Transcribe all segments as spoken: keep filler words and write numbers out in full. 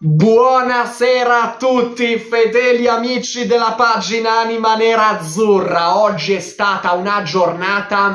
Buonasera a tutti fedeli amici della pagina Anima Nera Azzurra. Oggi è stata una giornata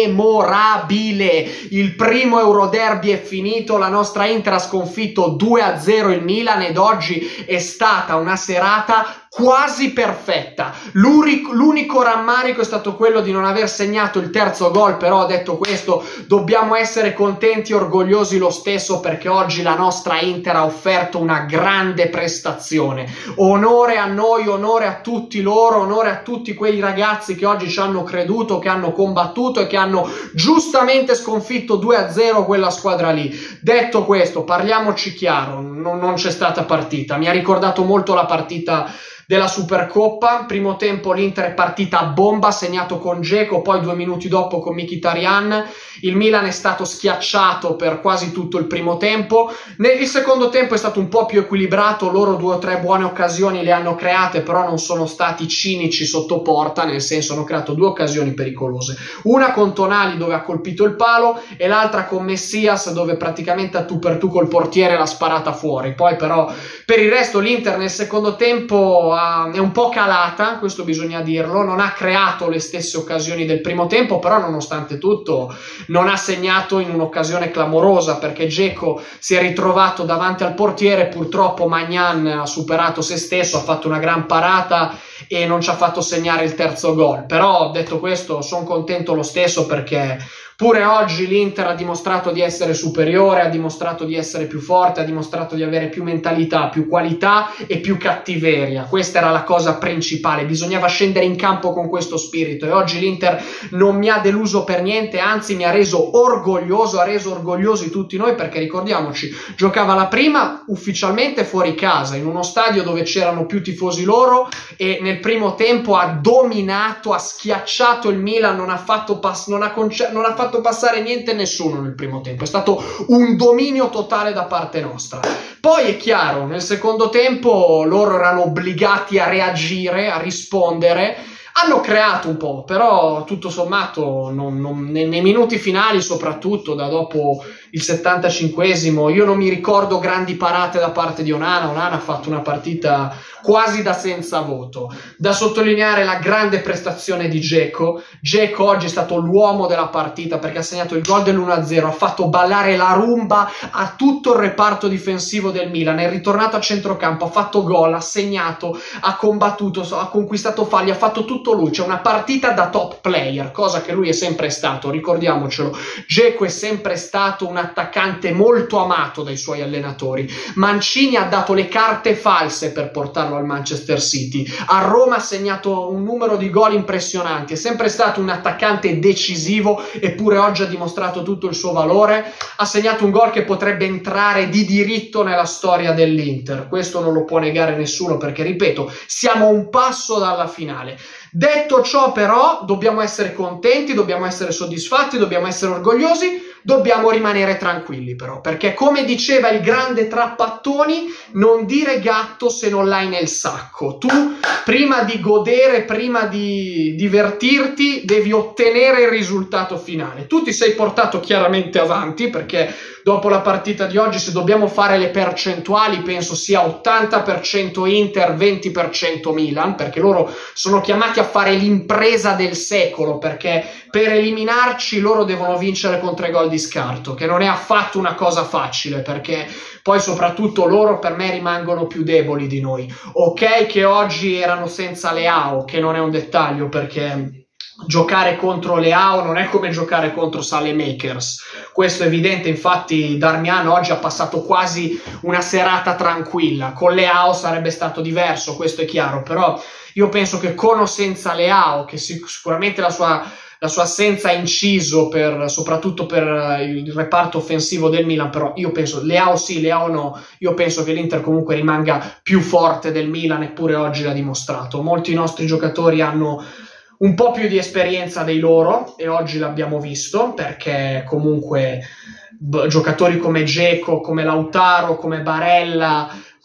memorabile. Il primo Euroderby è finito, la nostra Inter ha sconfitto due a zero il Milan ed oggi è stata una serata quasi perfetta. L'unico rammarico è stato quello di non aver segnato il terzo gol, però detto questo dobbiamo essere contenti e orgogliosi lo stesso, perché oggi la nostra Inter ha offerto una grande prestazione. Onore a noi, onore a tutti loro, onore a tutti quei ragazzi che oggi ci hanno creduto, che hanno combattuto e che hanno giustamente sconfitto due a zero quella squadra lì. Detto questo, parliamoci chiaro, non, non c'è stata partita. Mi ha ricordato molto la partita della Supercoppa. Primo tempo l'Inter è partita a bomba, segnato con Dzeko, poi due minuti dopo con Mkhitaryan. Il Milan è stato schiacciato per quasi tutto il primo tempo. Nel secondo tempo è stato un po' più equilibrato, loro due o tre buone occasioni le hanno create, però non sono stati cinici sotto porta, nel senso hanno creato due occasioni pericolose. Una con Tonali dove ha colpito il palo e l'altra con Messias dove praticamente a tu per tu col portiere l'ha sparata fuori. Poi però per il resto l'Inter nel secondo tempo è un po' calata, questo bisogna dirlo, non ha creato le stesse occasioni del primo tempo, però nonostante tutto non ha segnato in un'occasione clamorosa, perché Dzeko si è ritrovato davanti al portiere, purtroppo Maignan ha superato se stesso, ha fatto una gran parata e non ci ha fatto segnare il terzo gol. Però detto questo sono contento lo stesso, perché pure oggi l'Inter ha dimostrato di essere superiore, ha dimostrato di essere più forte, ha dimostrato di avere più mentalità, più qualità e più cattiveria. Questa era la cosa principale, bisognava scendere in campo con questo spirito e oggi l'Inter non mi ha deluso per niente, anzi mi ha reso orgoglioso, ha reso orgogliosi tutti noi, perché ricordiamoci, giocava la prima ufficialmente fuori casa, in uno stadio dove c'erano più tifosi loro, e nel primo tempo ha dominato, ha schiacciato il Milan, non ha fatto, pass- non ha conce- non ha fatto fatto passare niente e nessuno nel primo tempo, è stato un dominio totale da parte nostra. Poi è chiaro, nel secondo tempo loro erano obbligati a reagire, a rispondere, hanno creato un po', però tutto sommato non, non, nei, nei minuti finali, soprattutto da dopo il settantacinquesimo, io non mi ricordo grandi parate da parte di Onana. Onana ha fatto una partita quasi da senza voto. Da sottolineare la grande prestazione di Dzeko. Dzeko oggi è stato l'uomo della partita, perché ha segnato il gol dell'uno a zero, ha fatto ballare la rumba a tutto il reparto difensivo del Milan, è ritornato a centrocampo, ha fatto gol, ha segnato, ha combattuto, ha conquistato falli, ha fatto tutto lui. C'è una partita da top player, cosa che lui è sempre stato, ricordiamocelo. Dzeko è sempre stato un attaccante molto amato dai suoi allenatori. Mancini ha dato le carte false per portarlo al Manchester City. A Roma ha segnato un numero di gol impressionanti, è sempre stato un attaccante decisivo, eppure oggi ha dimostrato tutto il suo valore. Ha segnato un gol che potrebbe entrare di diritto nella storia dell'Inter, questo non lo può negare nessuno, perché ripeto, siamo a un passo dalla finale. Detto ciò però dobbiamo essere contenti, dobbiamo essere soddisfatti, dobbiamo essere orgogliosi, dobbiamo rimanere tranquilli però, perché come diceva il grande Trappattoni, non dire gatto se non l'hai nel sacco. Tu prima di godere, prima di divertirti, devi ottenere il risultato finale. Tu ti sei portato chiaramente avanti, perché dopo la partita di oggi, se dobbiamo fare le percentuali, penso sia ottanta per cento Inter, venti per cento Milan, perché loro sono chiamati a fare l'impresa del secolo, perché per eliminarci loro devono vincere con tre gol di scarto, che non è affatto una cosa facile, perché poi soprattutto loro per me rimangono più deboli di noi. Ok che oggi erano senza Leao, che non è un dettaglio, perché giocare contro Leao non è come giocare contro Saelemaekers, questo è evidente. Infatti Darmian oggi ha passato quasi una serata tranquilla, con Leao sarebbe stato diverso, questo è chiaro, però io penso che con o senza Leao, che sicuramente la sua la sua assenza ha inciso per, soprattutto per il reparto offensivo del Milan, però io penso, Leao sì, Leao no, io penso che l'Inter comunque rimanga più forte del Milan, eppure oggi l'ha dimostrato. Molti nostri giocatori hanno un po' più di esperienza dei loro e oggi l'abbiamo visto, perché comunque giocatori come Dzeko, come Lautaro, come Barella,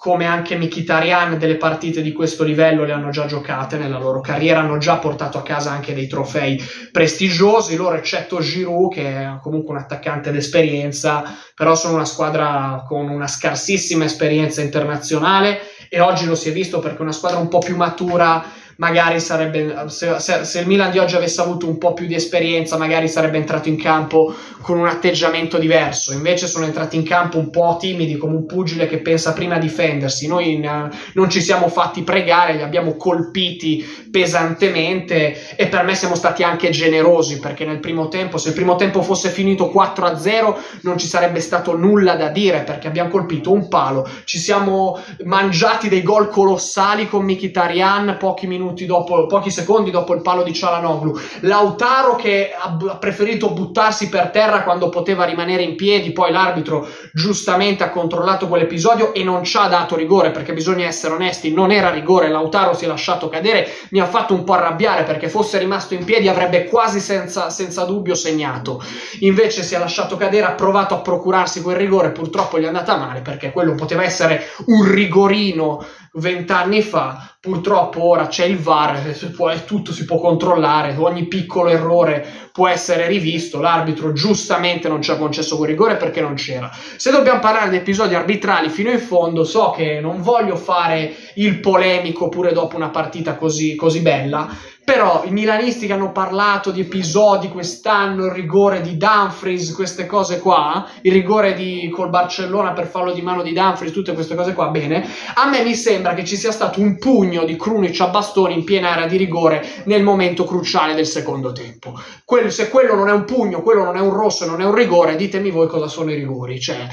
come anche Mkhitaryan delle partite di questo livello le hanno già giocate nella loro carriera, hanno già portato a casa anche dei trofei prestigiosi, loro eccetto Giroud che è comunque un attaccante d'esperienza, però sono una squadra con una scarsissima esperienza internazionale e oggi lo si è visto perché una squadra un po' più matura magari sarebbe, se, se, se il Milan di oggi avesse avuto un po' più di esperienza magari sarebbe entrato in campo con un atteggiamento diverso, invece sono entrati in campo un po' timidi come un pugile che pensa prima a difendersi. Noi in, non ci siamo fatti pregare, li abbiamo colpiti pesantemente e per me siamo stati anche generosi perché nel primo tempo, se il primo tempo fosse finito quattro a zero non ci sarebbe stato nulla da dire perché abbiamo colpito un palo, ci siamo mangiati dei gol colossali con Mkhitaryan pochi minuti dopo, pochi secondi dopo il palo di Çalhanoğlu, Lautaro che ha preferito buttarsi per terra quando poteva rimanere in piedi, poi l'arbitro giustamente ha controllato quell'episodio e non ci ha dato rigore perché bisogna essere onesti, non era rigore, Lautaro si è lasciato cadere, mi ha fatto un po' arrabbiare perché fosse rimasto in piedi avrebbe quasi senza, senza dubbio segnato, invece si è lasciato cadere, ha provato a procurarsi quel rigore, purtroppo gli è andata male perché quello poteva essere un rigorino vent'anni fa, purtroppo ora c'è il V A R, può, tutto si può controllare, ogni piccolo errore può essere rivisto, l'arbitro giustamente non ci ha concesso quel rigore perché non c'era. Se dobbiamo parlare di episodi arbitrali fino in fondo, so che non voglio fare il polemico pure dopo una partita così, così bella, però i milanisti che hanno parlato di episodi quest'anno, il rigore di Dumfries, queste cose qua, il rigore di, col Barcellona per fallo di mano di Dumfries, tutte queste cose qua, bene, a me mi sembra che ci sia stato un pugno di Krunic a bastoni in piena area di rigore nel momento cruciale del secondo tempo. Quello, se quello non è un pugno, quello non è un rosso, non è un rigore, ditemi voi cosa sono i rigori, cioè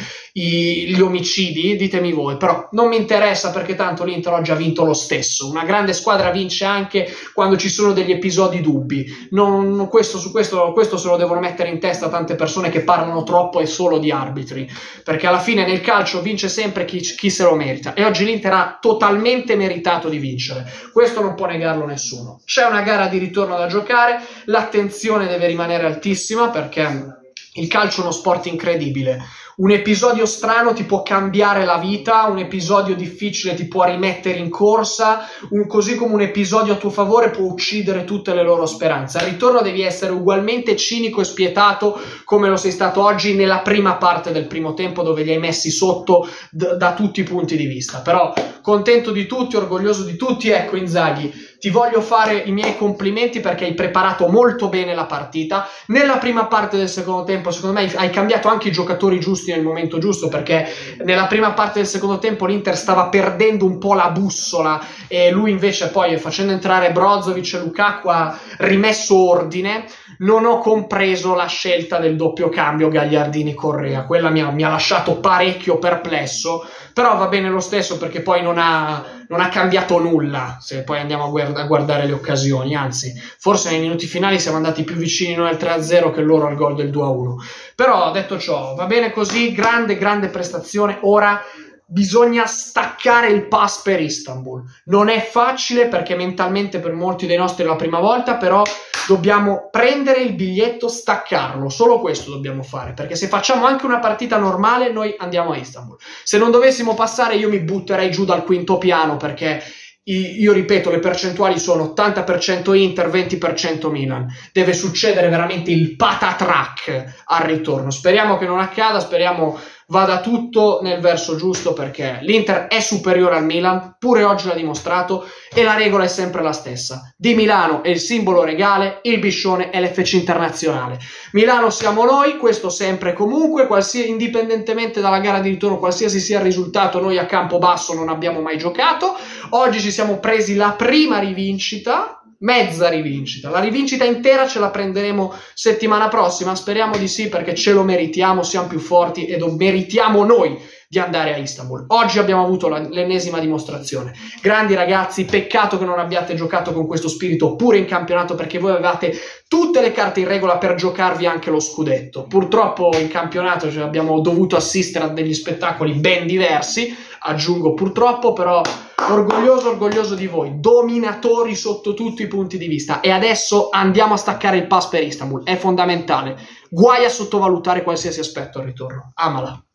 i, gli omicidi, ditemi voi, però non mi interessa perché tanto l'Inter oggi ha vinto lo stesso, una grande squadra vince anche quando ci sono degli episodi dubbi, non, questo, su questo, questo se lo devono mettere in testa tante persone che parlano troppo e solo di arbitri, perché alla fine nel calcio vince sempre chi, chi se lo merita e oggi l'Inter ha totalmente meritato di vincere, questo non può negarlo nessuno. C'è una gara di ritorno da giocare, l'attenzione deve rimanere altissima perché il calcio è uno sport incredibile. Un episodio strano ti può cambiare la vita, un episodio difficile ti può rimettere in corsa, un, così come un episodio a tuo favore può uccidere tutte le loro speranze. Al ritorno devi essere ugualmente cinico e spietato come lo sei stato oggi nella prima parte del primo tempo dove li hai messi sotto d- da tutti i punti di vista. Però contento di tutti, orgoglioso di tutti, ecco Inzaghi, ti voglio fare i miei complimenti perché hai preparato molto bene la partita. Nella prima parte del secondo tempo, secondo me, hai cambiato anche i giocatori giusti nel momento giusto perché nella prima parte del secondo tempo l'Inter stava perdendo un po' la bussola e lui invece poi facendo entrare Brozovic e Lukaku ha rimesso ordine. Non ho compreso la scelta del doppio cambio Gagliardini-Correa, quella mi ha, mi ha lasciato parecchio perplesso, però va bene lo stesso perché poi non ha, non ha cambiato nulla se poi andiamo a, guard- a guardare le occasioni, anzi forse nei minuti finali siamo andati più vicini noi al tre a zero che loro al gol del due a uno, però detto ciò va bene così, grande grande prestazione. Ora bisogna staccare il pass per Istanbul, non è facile perché mentalmente per molti dei nostri è la prima volta, però dobbiamo prendere il biglietto, staccarlo, solo questo dobbiamo fare, perché se facciamo anche una partita normale noi andiamo a Istanbul. Se non dovessimo passare io mi butterei giù dal quinto piano perché io ripeto, le percentuali sono ottanta per cento Inter, venti per cento Milan. Deve succedere veramente il patatrack al ritorno. Speriamo che non accada, speriamo vada tutto nel verso giusto perché l'Inter è superiore al Milan, pure oggi l'ha dimostrato e la regola è sempre la stessa. Di Milano è il simbolo regale, il biscione è l'F C internazionale. Milano siamo noi, questo sempre e comunque, qualsiasi, indipendentemente dalla gara di ritorno, qualsiasi sia il risultato, noi a campo basso non abbiamo mai giocato. Oggi ci siamo presi la prima rivincita, mezza rivincita, la rivincita intera ce la prenderemo settimana prossima, speriamo di sì perché ce lo meritiamo, siamo più forti e lo meritiamo noi di andare a Istanbul. Oggi abbiamo avuto la, l'ennesima dimostrazione. Grandi ragazzi, peccato che non abbiate giocato con questo spirito pure in campionato perché voi avevate tutte le carte in regola per giocarvi anche lo scudetto. Purtroppo in campionato cioè, abbiamo dovuto assistere a degli spettacoli ben diversi, aggiungo purtroppo, però orgoglioso, orgoglioso di voi, dominatori sotto tutti i punti di vista. E adesso andiamo a staccare il pass per Istanbul, è fondamentale. Guai a sottovalutare qualsiasi aspetto al ritorno. Amala.